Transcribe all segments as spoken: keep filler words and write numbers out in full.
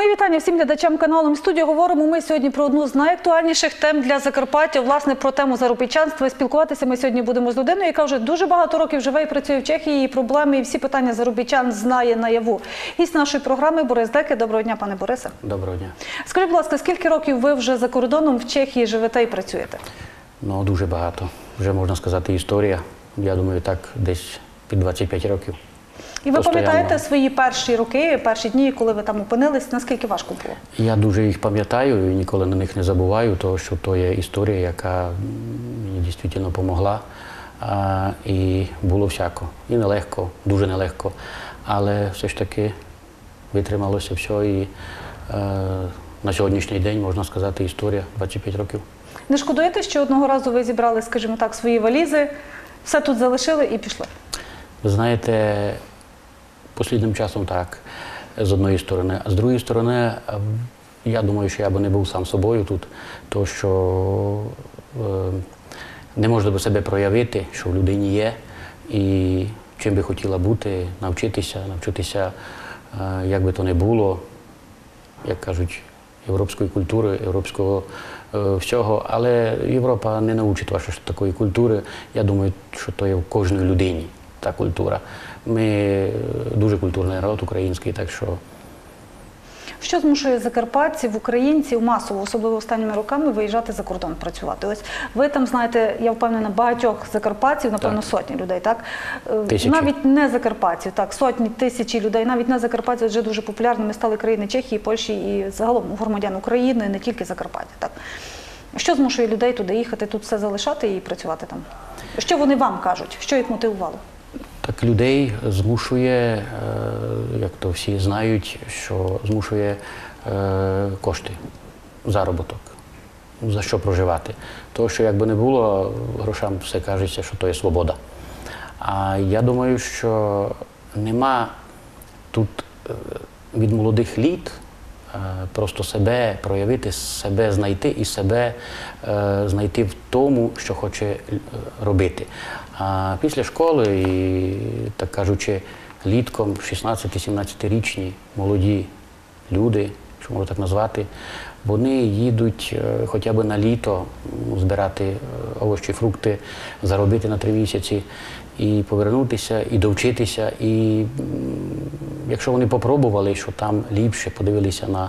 Мої вітання всім глядачам каналу «Мій студія». Говоримо ми сьогодні про одну з найактуальніших тем для Закарпаття, власне, про тему заробітчанства. Спілкуватися ми сьогодні будемо з людиною, яка вже дуже багато років живе і працює в Чехії, і проблеми, і всі питання заробітчан знає наяву. Гість нашої програми Борис Деки. Доброго дня, пане Борисе. Доброго дня. Скажіть, будь ласка, скільки років ви вже за кордоном в Чехії живете і працюєте? Ну, дуже багато. Вже, можна сказати, історія. Я думаю, так, десь під двадцять п'ять років. І ви пам'ятаєте свої перші роки, перші дні, коли ви там опинились, наскільки важко було? Я дуже їх пам'ятаю і ніколи на них не забуваю, тому що то є історія, яка мені дійсно допомогла. А, і було всяко. І нелегко, дуже нелегко. Але все ж таки витрималося все. І е, на сьогоднішній день, можна сказати, історія двадцять п'ять років. Не шкодуєте, що одного разу ви зібрали, скажімо так, свої валізи, все тут залишили і пішли? Ви знаєте, останнім часом так, з одної сторони. А з другої сторони, я думаю, що я би не був сам собою тут, тому що е, не можна би себе проявити, що в людині є, і чим би хотіла бути, навчитися, навчитися, е, як би то не було, як кажуть, європейської культури, європейського е, всього. Але Європа не навчить вас такої культури. Я думаю, що то є в кожній людині. Та культура. Ми дуже культурний народ український, так що… Що змушує закарпатців, українців масово, особливо останніми роками, виїжджати за кордон працювати? Ось ви там знаєте, я впевнена, багатьох закарпатців, напевно, так. сотні людей, так? Тисячі. Навіть не закарпатців, так, сотні, тисячі людей, навіть не закарпатців, вже дуже популярними стали країни Чехії, Польщі і загалом громадян України, не тільки Закарпаття, так? Що змушує людей туди їхати, тут все залишати і працювати там? Що вони вам кажуть? Що їх мотивувало? Так людей змушує, як то всі знають, що змушує кошти, заробіток, за що проживати. Тому що, якби не було, грошам все кажеться, що то є свобода. А я думаю, що нема тут від молодих літ просто себе проявити, себе знайти і себе знайти в тому, що хоче робити. А після школи, і, так кажучи, літком шістнадцяти-сімнадцятирічні молоді люди, що можна так назвати, вони їдуть хоча б на літо збирати овочі, фрукти, заробити на три місяці і повернутися, і довчитися. І якщо вони попробували, що там ліпше, подивилися на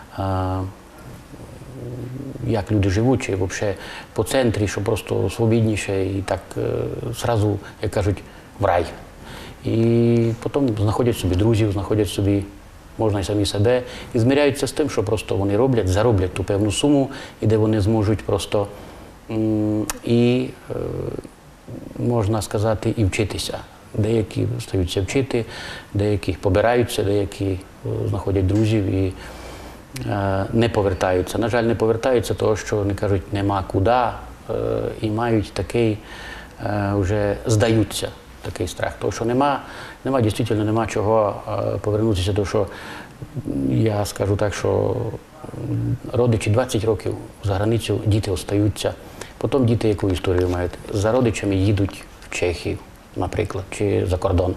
як люди живуть, чи взагалі по центрі, що просто свобідніше і так зразу, як кажуть, в рай. І потім знаходять собі друзів, знаходять собі, можна і самі себе, і зміряються з тим, що просто вони роблять, зароблять ту певну суму, і де вони зможуть просто, і, можна сказати, і вчитися. Деякі стаються вчити, деякі побираються, деякі знаходять друзів і не повертаються. На жаль, не повертаються, тому що вони кажуть, нема куди, і мають такий, вже здаються, такий страх. Тому що нема, нема, дійсно, нема чого повернутися, тому що я скажу так, що родичі двадцять років за границю, діти остаються. Потім діти яку історію мають? За родичами їдуть в Чехію, наприклад, чи за кордон.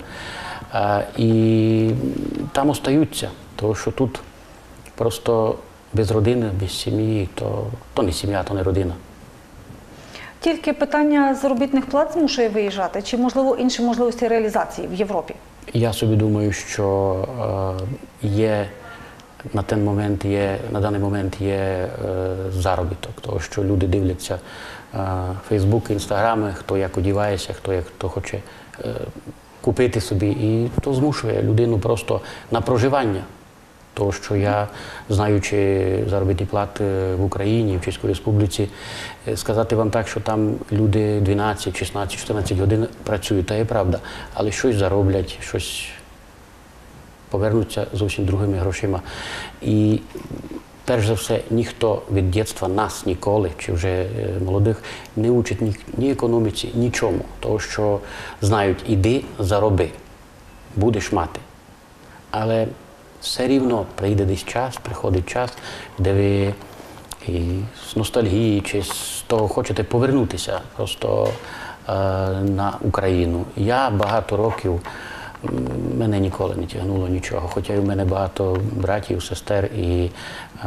І там остаються, тому що тут просто без родини, без сім'ї, то, то не сім'я, то не родина. Тільки питання заробітних плат змушує виїжджати? Чи, можливо, інші можливості реалізації в Європі? Я собі думаю, що е, є, на той момент є, на даний момент є е, заробіток, тому що люди дивляться е, Фейсбук, Інстаграми, хто як одівається, хто як хто хоче е, купити собі, і то змушує людину просто на проживання. Тому що я, знаючи заробітні плати в Україні, в Чеській Республіці, сказати вам так, що там люди дванадцять, шістнадцять, чотирнадцять годин працюють, та є правда, але щось зароблять, щось повернуться зовсім другими грошима. І перш за все, ніхто від дитинства нас ніколи, чи вже молодих, не учить ні, ні економіці, нічому. Тому що знають, іди, зароби, будеш мати. Але все рівно прийде десь час, приходить час, де ви і з ностальгії чи з того хочете повернутися просто е, на Україну. Я багато років мене ніколи не тягнуло нічого. Хоча й у мене багато братів, сестер і е,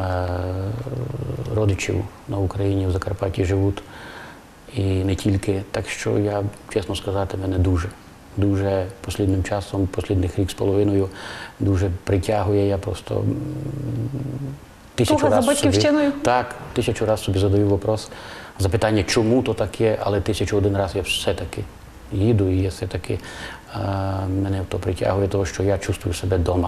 родичів на Україні, в Закарпатті живуть. І не тільки. Так що я, чесно сказати, мене дуже, дуже останнім часом, останніх рік з половиною, дуже притягує. Я просто м, тисячу Туга за разів собі, батьківщиною? так, тисячу разів собі задаю вопрос, запитання, чому то таке, але тисячу один раз я все-таки їду і я все-таки е, мене то притягує, того, що я чувствую себе вдома.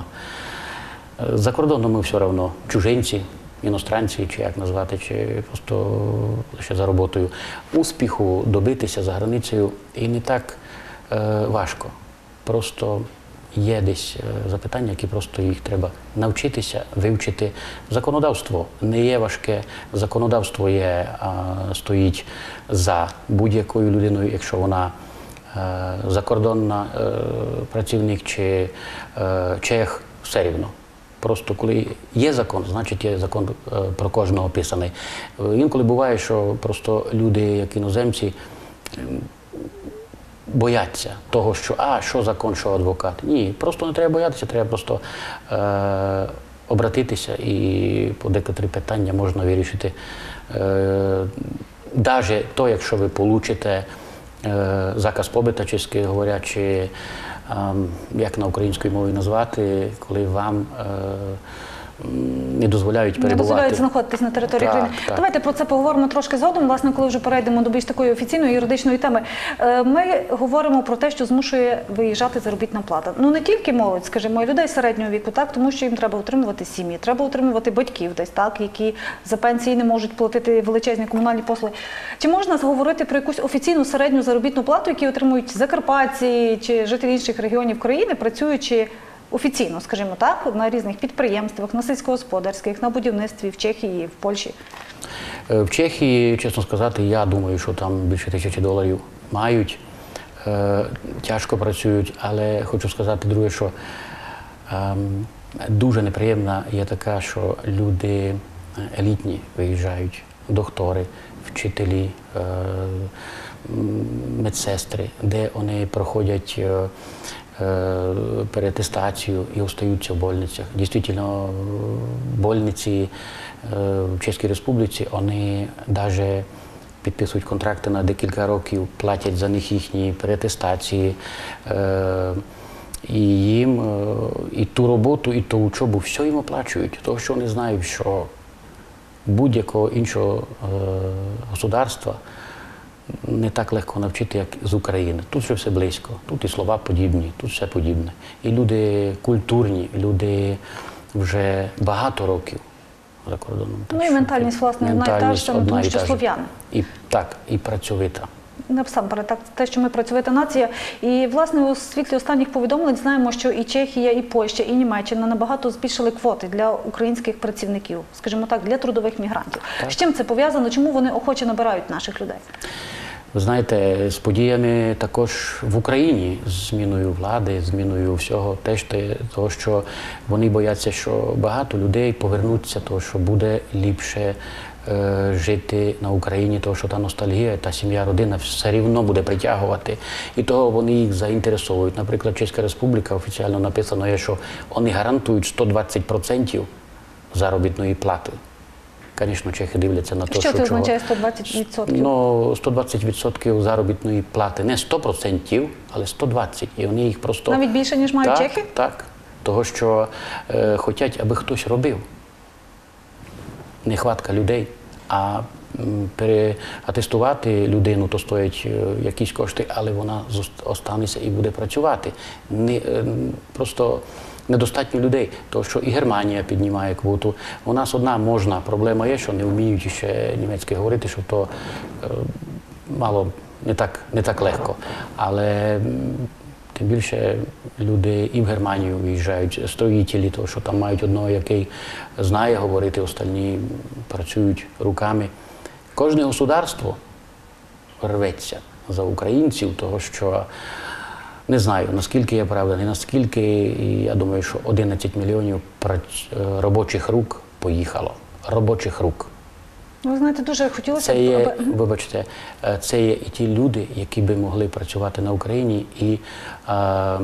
За кордоном ми все одно чужинці, іностранці, чи як назвати, чи просто лише за роботою. Успіху добитися за границею і не так е, важко. Просто є десь е, запитання, які просто їх треба навчитися, вивчити. Законодавство не є важке, законодавство є, е, стоїть за будь-якою людиною, якщо вона е, закордонна е, працівник чи е, чех, все рівно. Просто коли є закон, значить є закон е, про кожного писаний. Е, інколи буває, що просто люди, як іноземці, е, бояться того, що а, що закон, що адвокат. Ні, просто не треба боятися, треба просто е, обратитися і по декотрі питання можна вирішити. Е, Навіть то, якщо ви получите е, заказ побита, чеськи говорять, чи як на українській мові назвати, коли вам е, не дозволяють перебувати. Не дозволяють знаходитись на території так, країни. Так. Давайте про це поговоримо трошки згодом, власне, коли вже перейдемо до більш такої офіційної юридичної теми. Е, Ми говоримо про те, що змушує виїжджати заробітна плата. Ну не тільки молодь, скажімо, і людей середнього віку, так, тому що їм треба утримувати сім'ї, треба утримувати батьків десь, так, які за пенсії не можуть платити величезні комунальні послуги. Чи можна говорити про якусь офіційну середню заробітну плату, яку отримують закарпатці чи жителі інших регіонів країни, працюючи офіційно, скажімо так, на різних підприємствах, на сільськогосподарських, на будівництві в Чехії, в Польщі? В Чехії, чесно сказати, я думаю, що там більше тисячі доларів мають, е, тяжко працюють, але хочу сказати друге, що е, дуже неприємна є така, що люди елітні виїжджають, доктори, вчителі, е, медсестри, де вони проходять е, переатестацію і остаються в больницях. Дійсно, больниці в Чеській Республіці, вони навіть підписують контракти на декілька років, платять за них їхні переатестації. І їм і ту роботу, і ту учобу, все їм оплачують. Тому що вони знають, що будь-якого іншого государства не так легко навчити, як з України. Тут вже все близько, тут і слова подібні, тут все подібне. І люди культурні, люди вже багато років за кордоном. Ну і ментальність, власне, одна і та ж, тому що слов'яни. І так, і працьовита. Насамперед, так, те, що ми працьовита нація. І, власне, у світлі останніх повідомлень знаємо, що і Чехія, і Польща, і Німеччина набагато збільшили квоти для українських працівників, скажімо так, для трудових мігрантів. Так. З чим це пов'язано? Чому вони охоче набирають наших людей? Ви знаєте, з подіями також в Україні, з зміною влади, зміною всього, теж те, того, що вони бояться, що багато людей повернуться, того, що буде ліпше е, жити на Україні, того, що та ностальгія, та сім'я, родина все рівно буде притягувати. І того вони їх заінтересовують. Наприклад, Чеська Республіка офіційно написано є, що вони гарантують сто двадцять відсотків заробітної плати. Звісно, чехи дивляться на те, що Що це чого. означає сто двадцять відсотків? Ну, сто двадцять відсотків заробітної плати. Не сто відсотків, але сто двадцять. І вони їх просто... Навіть більше, ніж мають так, чехи? Так. Того, що е, хочуть, аби хтось робив. Нехватка людей. А м, переатестувати людину, то стоять е, якісь кошти, але вона останеться і буде працювати. Не, е, просто... Недостатньо людей, тому що і Германія піднімає квоту. У нас одна можна проблема є, що не вміють ще німецьки говорити, що то е, мало не так, не так легко. Але м, тим більше люди і в Германію виїжджають, строїтелі, тому що там мають одного, який знає говорити, остальні працюють руками. Кожне государство рветься за українців, того що не знаю, наскільки є правда, не наскільки, і я думаю, що одинадцять мільйонів робочих рук поїхало. Робочих рук. Ви знаєте, дуже хотілося Це є, аби... вибачте, е, це є і ті люди, які би могли працювати на Україні і е, е,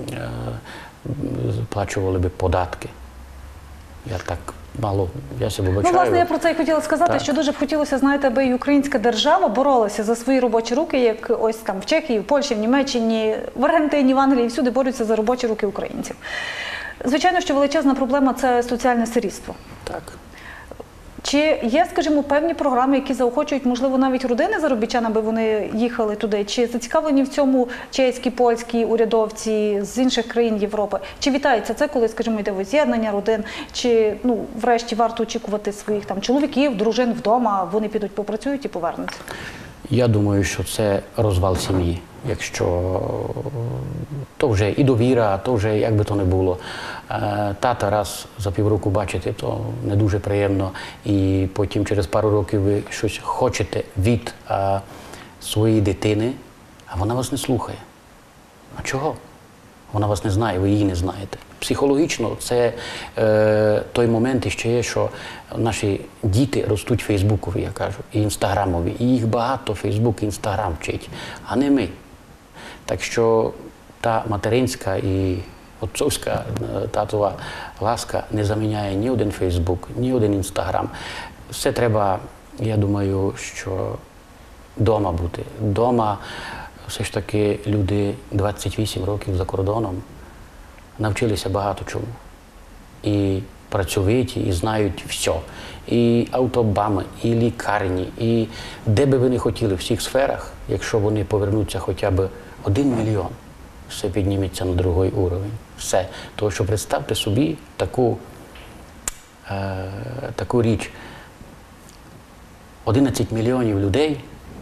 сплачували би податки. Я так мало, я себе вибачаю. Ну, власне, я про це і хотіла сказати, Так. що дуже б хотілося, знаєте, аби і українська держава боролася за свої робочі руки, як ось там в Чехії, в Польщі, в Німеччині, в Аргентині, в Англії, всюди борються за робочі руки українців. Звичайно, що величезна проблема – це соціальне сирітство. Так. Чи є, скажімо, певні програми, які заохочують, можливо, навіть родини заробітчан, аби вони їхали туди? Чи зацікавлені в цьому чеські, польські урядовці з інших країн Європи? Чи вітається це, коли, скажімо, йде воз'єднання родин? Чи, ну, врешті варто очікувати своїх там чоловіків, дружин вдома, вони підуть попрацюють і повернуться? Я думаю, що це розвал сім'ї. Якщо то вже і довіра, то вже як би то не було. Тата раз за півроку бачите, то не дуже приємно. І потім через пару років ви щось хочете від а, своєї дитини, а вона вас не слухає. А чого? Вона вас не знає, ви її не знаєте. Психологічно це е, той момент іще є, що наші діти ростуть фейсбукові, я кажу, і інстаграмові. І їх багато фейсбук і інстаграм вчить, а не ми. Так що та материнська і отцовська татова ласка не заміняє ні один фейсбук, ні один інстаграм. Все треба, я думаю, що вдома бути. Вдома все ж таки люди двадцять вісім років за кордоном навчилися багато чому. І працьовиті, і знають все. І автобами, і лікарні, і де би ви не хотіли, в всіх сферах, якщо вони повернуться хоча б один мільйон, все підніметься на другий уровень. Все. Тому що представте собі таку, е, таку річ. одинадцять мільйонів людей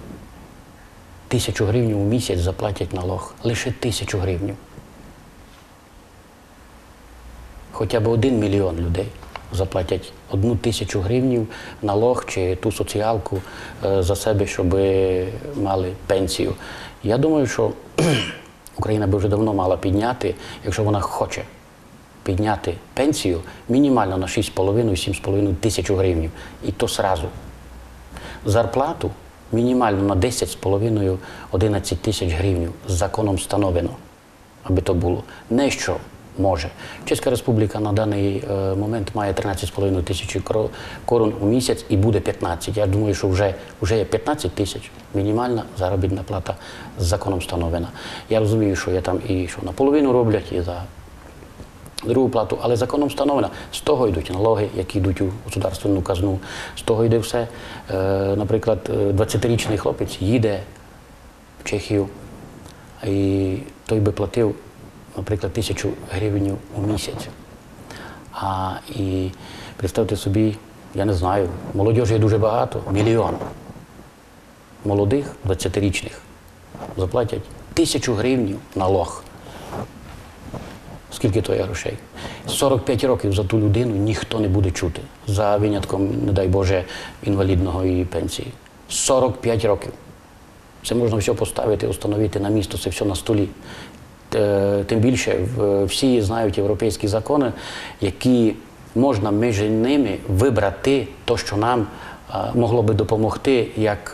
тисячу гривень у місяць заплатять налог. Лише тисячу гривень. Хоча б один мільйон людей заплатять одну тисячу гривень налог чи ту соціалку е, за себе, щоб мали пенсію. Я думаю, що Україна би вже давно мала підняти, якщо вона хоче підняти пенсію мінімально на шість з половиною - сім з половиною тисячу гривень. І то сразу. Зарплату мінімально на десять з половиною - одинадцять тисяч гривень законом встановлено, аби то було. Не що може. Чеська Республіка на даний е, момент має тринадцять з половиною тисячі корон у місяць і буде п'ятнадцять. Я думаю, що вже, вже є п'ятнадцять тисяч мінімальна заробітна плата з законом встановлена. Я розумію, що є там і що наполовину роблять, і за другу плату, але законом встановлено. З того йдуть налоги, які йдуть у государственну казну, з того йде все. Е, наприклад, двадцятирічний хлопець їде в Чехію, і той би платив, наприклад, тисячу гривень у місяць. А і представте собі, я не знаю, молодіжі є дуже багато, мільйон молодих, двадцятирічних, заплатять тисячу гривень налог. Скільки то є грошей? сорок п'ять років за ту людину ніхто не буде чути, за винятком, не дай Боже, інвалідного і пенсії. сорок п'ять років. Це можна все поставити, установити на місто, це все на столі. Тим більше всі знають європейські закони, які можна між ними вибрати те, що нам могло би допомогти, як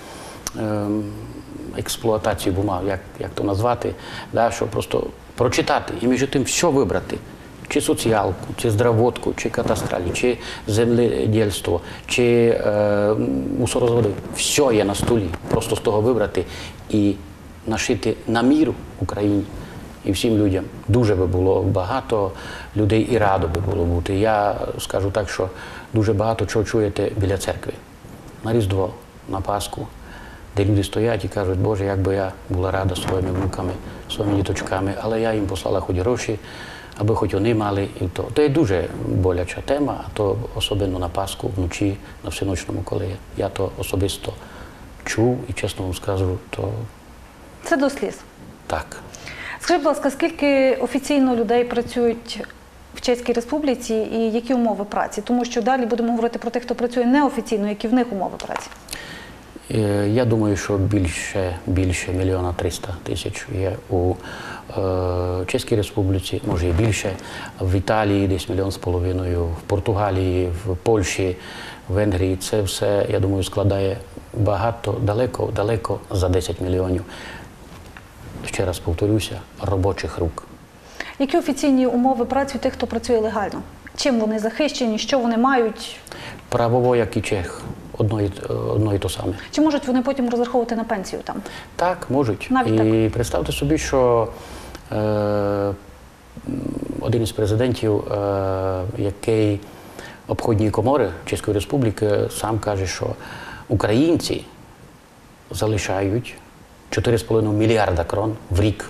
експлуатацію бумаг, як, як то назвати, да, що просто прочитати і між тим все вибрати. Чи соціалку, чи здравотку, чи катастралі, чи земледільство, чи е, мусорозводи. Все є на столі. Просто з того вибрати і нашити на мір Україні і всім людям. Дуже би було багато людей і радо би було бути. Я скажу так, що дуже багато чого чуєте біля церкви. На Різдво, на Пасху, де люди стоять і кажуть, Боже, як би я була рада своїми внуками, своїми діточками, але я їм послала хоч гроші, аби хоч вони мали. І то. То є дуже боляча тема, а то особливо на Пасху, вночі, на всеночному, коли я то особисто чув і, чесно вам скажу, то... Це до сліз. Так. Скажіть, будь ласка, скільки офіційно людей працюють в Чеській Республіці і які умови праці? Тому що далі будемо говорити про тих, хто працює неофіційно, які в них умови праці. Я думаю, що більше, більше мільйона триста тисяч є у е, Чеській Республіці, може і більше, в Італії десь мільйон з половиною, в Португалії, в Польщі, в Венгрії. Це все, я думаю, складає багато, далеко, далеко за десять мільйонів. Ще раз повторюся, робочих рук. Які офіційні умови праці у тих, хто працює легально? Чим вони захищені, що вони мають? Правово, як і чех, одно і, одно і то саме. Чи можуть вони потім розраховувати на пенсію там? Так, можуть. Навіть і так? представте собі, що е, один із президентів, е, який обходні комори Чеської Республіки, сам каже, що українці залишають чотири з половиною мільярда крон в рік.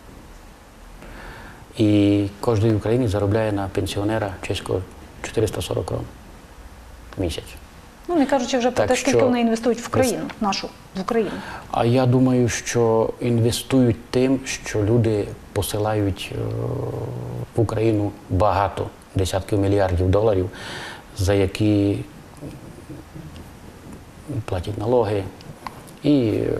І кожен українець заробляє на пенсіонера чеського чотириста сорок крон в місяць. Ну, не кажучи вже про Так те, скільки що- вони інвестують в країну, нашу, в Україну. А я думаю, що інвестують тим, що люди посилають е, в Україну багато десятків мільярдів доларів, за які платять налоги і е,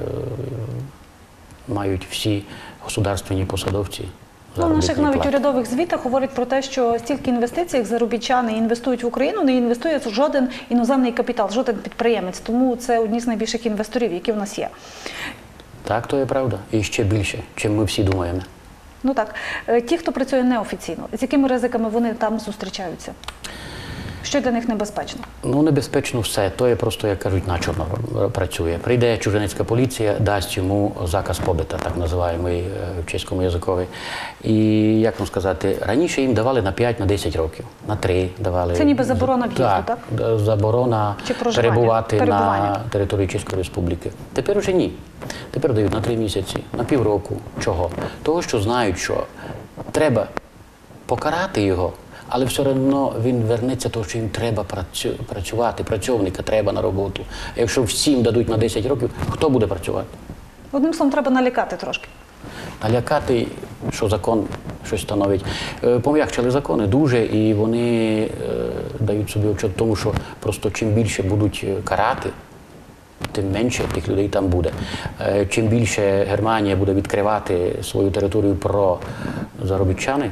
мають всі государственні посадовці. Ну, в наших заробітні навіть плати. урядових звітах говорять про те, що стільки інвестицій, як заробітчани інвестують в Україну, не інвестує жоден іноземний капітал, жоден підприємець. Тому це одні з найбільших інвесторів, які в нас є. Так, то є правда. І ще більше, чим ми всі думаємо. Ну так, Е, ті, хто працює неофіційно, з якими ризиками вони там зустрічаються? Що для них небезпечно? Ну, небезпечно все. То є просто, як кажуть, начорно працює. Прийде чужинецька поліція, дасть йому заказ побита, так називаємо е, в чеському язикові. І, як вам сказати, раніше їм давали на п'ять, на десять років, на три давали. Це ніби заборона в'їзду, так? д- заборона Чи проживання, перебувати перебування. на території Чеської Республіки. Тепер уже ні. Тепер дають на три місяці, на півроку. Чого? Того, що знають, що треба покарати його, але все одно він вернеться, тому що їм треба працю- працювати, працівника треба на роботу. А якщо всім дадуть на десять років, хто буде працювати? Одним словом, треба налякати трошки. Налякати, що закон щось становить. Е, Пом'якчили закони дуже, і вони е, дають собі отчет тому, що просто чим більше будуть е, карати, тим менше тих людей там буде. Е, Чим більше Германія буде відкривати свою територію про заробітчани,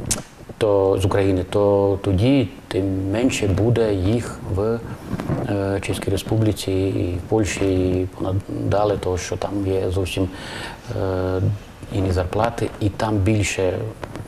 то з України, то тоді тим менше буде їх в е, Чеській Республіці і в Польщі, і понадалі, того, що там є зовсім е, інні зарплати, і там більше е,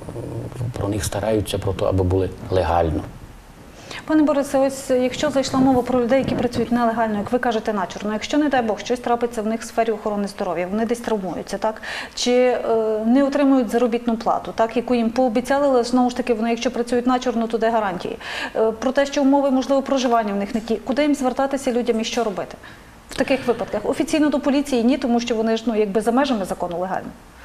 про них стараються, про те, аби були легально. Пане Борисе, ось якщо зайшла мова про людей, які працюють нелегально, як ви кажете, начерно, якщо, не дай Бог, щось трапиться в них в сфері охорони здоров'я, вони десь травмуються, так? Чи е, не отримують заробітну плату, так, яку їм пообіцяли, але знову ж таки, вони, якщо працюють начерно, то де гарантії? Е, про те, що умови, можливо, проживання в них не ті. Куди їм звертатися людям і що робити? В таких випадках? Офіційно до поліції ні, тому що вони ж, ну, якби за межами закону легально.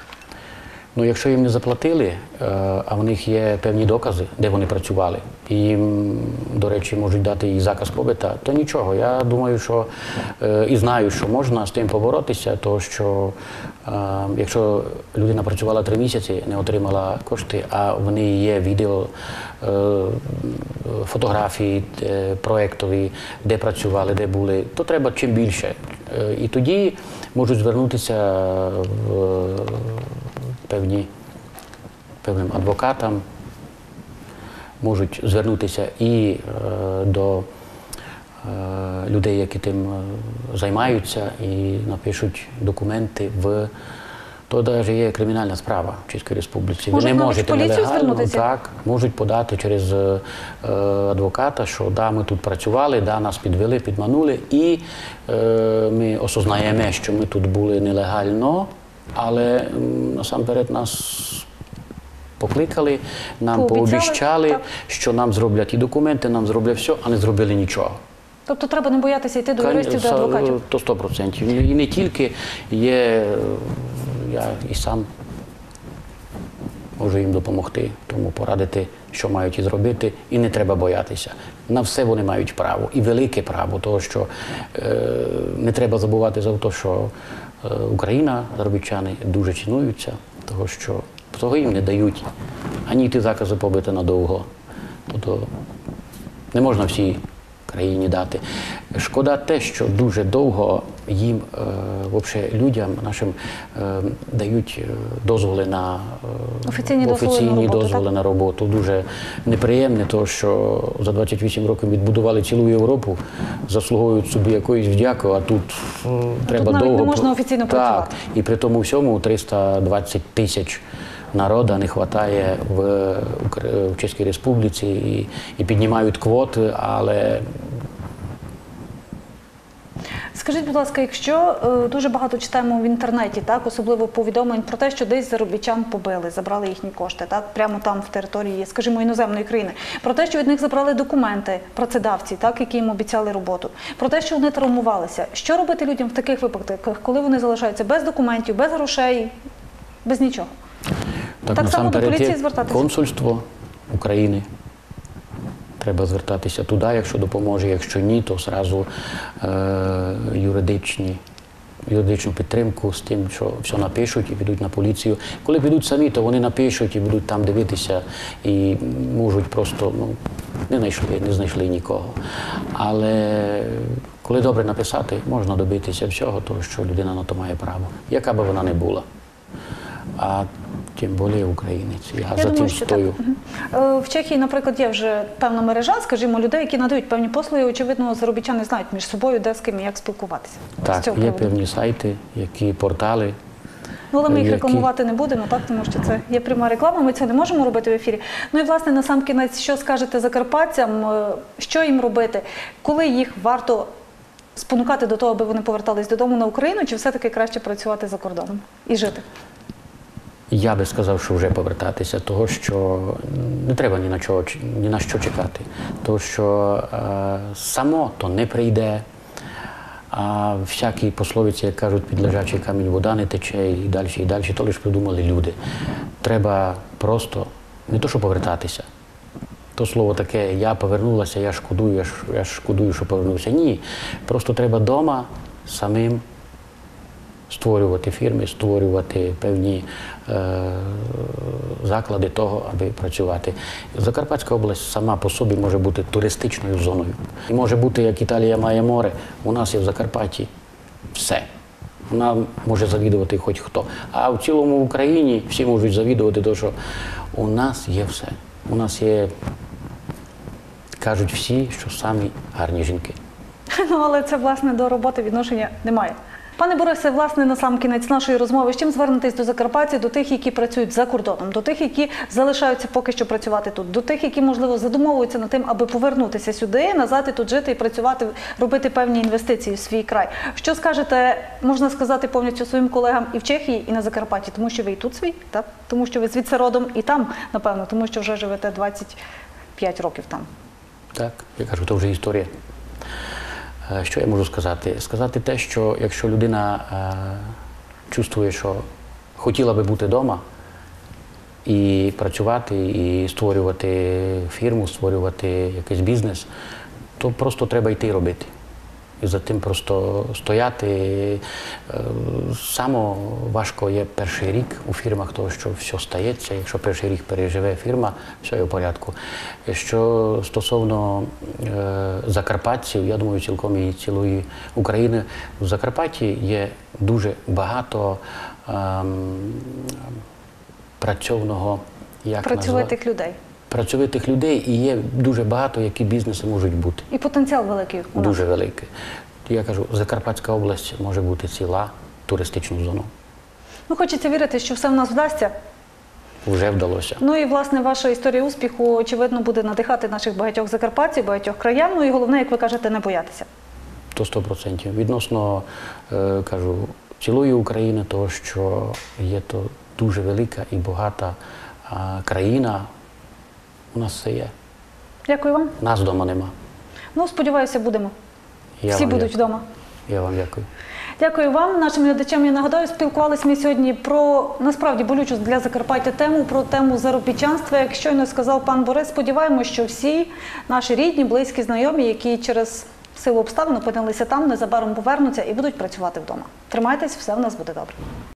Ну, якщо їм не заплатили, е, а в них є певні докази, де вони працювали, і їм, до речі, можуть дати і заказ побита, то нічого. Я думаю, що е, і знаю, що можна з тим поборотися, тому що е, якщо людина працювала три місяці, не отримала кошти, а в неї є відео, е, фотографії е, проєктові, де працювали, де були, то треба чим більше. Е, і тоді можуть звернутися в певні, певним адвокатам, можуть звернутися і е, до е, людей, які тим е, займаються, і напишуть документи в... То навіть є кримінальна справа в Чеській Республіці. Можуть Ви не навіть в можете поліцію нелегально, звернутися? так, можуть подати через е, адвоката, що да, ми тут працювали, да, нас підвели, підманули, і е, ми осознаємо, що ми тут були нелегально, але м, насамперед нас покликали, нам Пообіцяли, пообіщали, так. що нам зроблять і документи, нам зроблять все, а не зробили нічого. Тобто треба не боятися йти до юристів, до адвокатів? То сто процентів. І не тільки є, я і сам можу їм допомогти, тому порадити, що мають і зробити, і не треба боятися. На все вони мають право, і велике право, тому що е, не треба забувати за те, що е, Україна, заробітчани дуже цінуються, того що того їм не дають ані йти закази побити надовго. Тобто не можна всі країні дати. Шкода те, що дуже довго їм, е, вообще, людям нашим е, дають е, дозволи на е, Офіційні дозволи офіційні на роботу, дозволи так? на роботу. Дуже неприємне, тому що за двадцять вісім років відбудували цілу Європу, заслуговують собі якоїсь вдяки, а тут е, треба навіть довго. не можна офіційно так, працювати. І при тому всьому триста двадцять тисяч народа не вистачає в, Укра- в Чеській Республіці і, і піднімають квоти, але Скажіть, будь ласка, якщо е, дуже багато читаємо в інтернеті, так, особливо повідомлень про те, що десь заробітчан побили, забрали їхні кошти, так, прямо там в території, скажімо, іноземної країни, про те, що від них забрали документи працедавці, так, які їм обіцяли роботу, про те, що вони травмувалися. Що робити людям в таких випадках, коли вони залишаються без документів, без грошей, без нічого? так, Так само до насамперед поліції є звертатися? консульство України. Треба звертатися туди, якщо допоможе, якщо ні, то одразу е, юридичні, юридичну підтримку з тим, що все напишуть і підуть на поліцію. Коли підуть самі, то вони напишуть і будуть там дивитися і можуть просто, ну, не знайшли, не знайшли нікого. Але коли добре написати, можна добитися всього, того, що людина на то має право, яка би вона не була. А тим більше українець. Я, Я за думаю, тим що стою. так. Е, В Чехії, наприклад, є вже певна мережа, скажімо, людей, які надають певні послуги. Очевидно, заробітчани знають між собою, де з ким і як спілкуватися. З Так, цього є приводу. певні сайти, які портали. Ну, але ми їх які- рекламувати не будемо, так, тому що це є пряма реклама, ми це не можемо робити в ефірі. Ну і, власне, на сам кінець, що скажете закарпатцям, е, що їм робити, коли їх варто спонукати до того, аби вони повертались додому на Україну, чи все-таки краще працювати за кордоном і жити? Я би сказав, що вже повертатися, того, що не треба ні на, чого, ні на що чекати. Тому що е, само то не прийде, а всякі пословиці, як кажуть, під лежачий камінь вода не тече і далі, і далі, то лише придумали люди. Треба просто не то, що повертатися. То слово таке, я повернулася, я шкодую, я, ш- я шкодую, що повернувся. Ні, просто треба вдома самим створювати фірми, створювати певні е, заклади того, аби працювати. Закарпатська область сама по собі може бути туристичною зоною. І може бути, як Італія має море, у нас є в Закарпатті все. Вона може завідувати хоч хто. А в цілому в Україні всі можуть завідувати, тому що у нас є все. У нас є, кажуть всі, що самі гарні жінки. Ну, але це, власне, до роботи відношення немає. Пане Борисе, власне, на сам кінець нашої розмови, з чим звернетесь до закарпатців, до тих, які працюють за кордоном, до тих, які залишаються поки що працювати тут, до тих, які, можливо, задумовуються над тим, аби повернутися сюди, назад і тут жити і працювати, робити певні інвестиції в свій край. Що скажете, можна сказати, повністю своїм колегам і в Чехії, і на Закарпатті, тому що ви і тут свій, так? Тому що ви звідси родом і там, напевно, тому що вже живете двадцять п'ять років там. Так, я кажу, то вже історія. Е, Що я можу сказати? Сказати те, що якщо людина е, чувствує, що хотіла би бути вдома і працювати, і створювати фірму, створювати якийсь бізнес, то просто треба йти і робити. І за тим просто стояти. Е, Само важко є перший рік у фірмах, тому що все стається. Якщо перший рік переживе фірма, все є в порядку. Що стосовно е, закарпатців, я думаю, цілком і цілої України, в Закарпатті є дуже багато ем, працьовного, як Працьовитих назва- людей. працьовитих людей, і є дуже багато, які бізнеси можуть бути. І потенціал великий у нас. Дуже велике. Я кажу, Закарпатська область може бути ціла туристичну зону. Ну, хочеться вірити, що все в нас вдасться. Вже вдалося. Ну і, власне, ваша історія успіху, очевидно, буде надихати наших багатьох закарпатців, багатьох краян. Ну і головне, як ви кажете, не боятися. То сто відсотків. Відносно, е, кажу, цілої України, того, що є то дуже велика і багата е, країна, у нас все є. Дякую вам. Нас вдома нема. Ну, сподіваюся, будемо. Я Всі вам будуть дякую. вдома. Я вам дякую. Дякую вам, нашим глядачам. Я нагадаю, спілкувалися ми сьогодні про, насправді, болючу для Закарпаття тему, про тему заробітчанства. Як щойно сказав пан Борис, сподіваємося, що всі наші рідні, близькі, знайомі, які через силу обставин опинилися там, незабаром повернуться і будуть працювати вдома. Тримайтесь, все в нас буде добре.